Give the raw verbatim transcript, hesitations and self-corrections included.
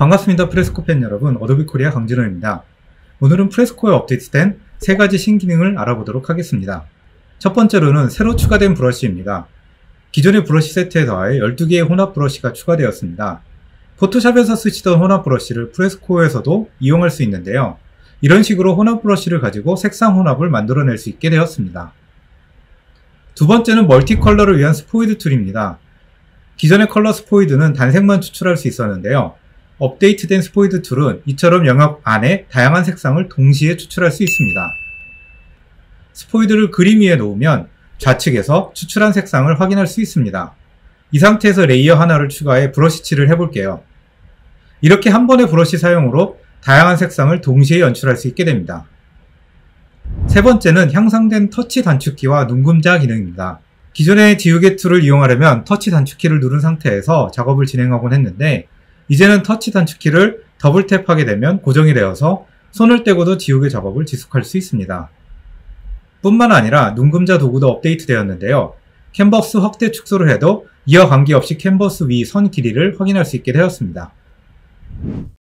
반갑습니다. 프레스코 팬 여러분, 어도비 코리아 강진호입니다. 오늘은 프레스코에 업데이트된 세 가지 신기능을 알아보도록 하겠습니다. 첫 번째로는 새로 추가된 브러쉬입니다. 기존의 브러쉬 세트에 더하여 열두 개의 혼합 브러쉬가 추가되었습니다. 포토샵에서 쓰시던 혼합 브러쉬를 프레스코에서도 이용할 수 있는데요. 이런 식으로 혼합 브러쉬를 가지고 색상 혼합을 만들어낼 수 있게 되었습니다. 두 번째는 멀티 컬러를 위한 스포이드 툴입니다. 기존의 컬러 스포이드는 단색만 추출할 수 있었는데요. 업데이트된 스포이드 툴은 이처럼 영역 안에 다양한 색상을 동시에 추출할 수 있습니다. 스포이드를 그림 위에 놓으면 좌측에서 추출한 색상을 확인할 수 있습니다. 이 상태에서 레이어 하나를 추가해 브러쉬 칠을 해볼게요. 이렇게 한 번의 브러쉬 사용으로 다양한 색상을 동시에 연출할 수 있게 됩니다. 세 번째는 향상된 터치 단축키와 눈금자 기능입니다. 기존의 디우겟 툴을 이용하려면 터치 단축키를 누른 상태에서 작업을 진행하곤 했는데, 이제는 터치 단축키를 더블 탭하게 되면 고정이 되어서 손을 떼고도 지우개 작업을 지속할 수 있습니다. 뿐만 아니라 눈금자 도구도 업데이트 되었는데요. 캔버스 확대 축소를 해도 이와 관계없이 캔버스 위 선 길이를 확인할 수 있게 되었습니다.